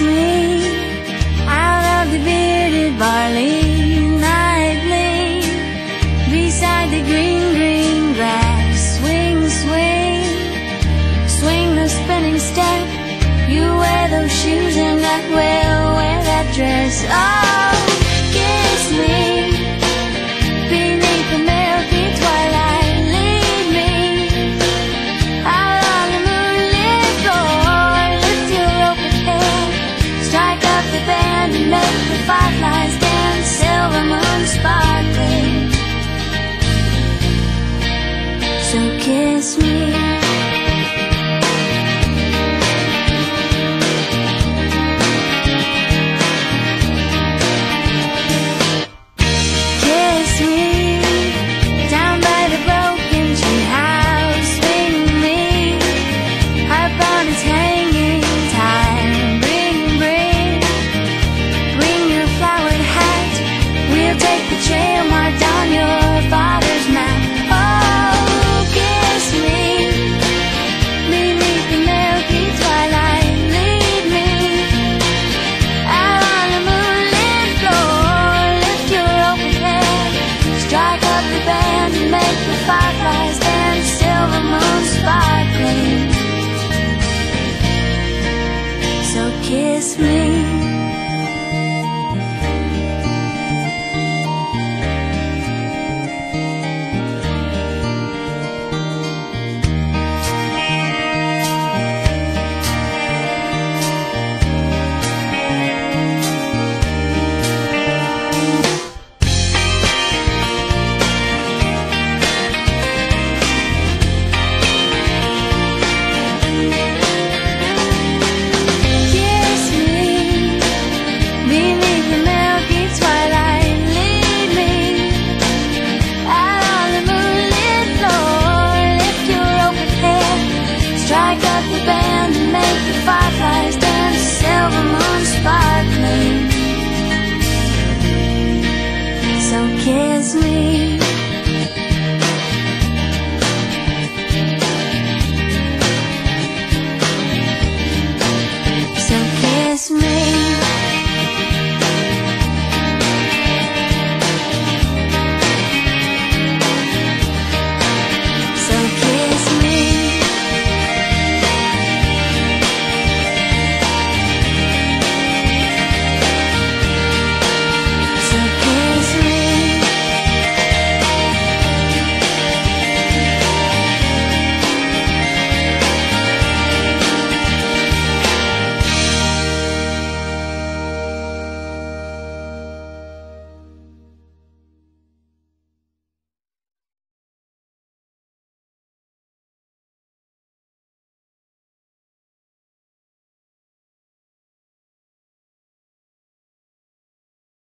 me out of the bearded barley nightly, beside the green, green grass. Swing, swing, swing the spinning step. You wear those shoes and I will wear that dress. Oh, kiss me beneath the milky twilight. Lead me out on the moonlit floor. Lift your open head, strike up the band and make the fireflies dance. Silver moon sparkling, so kiss me.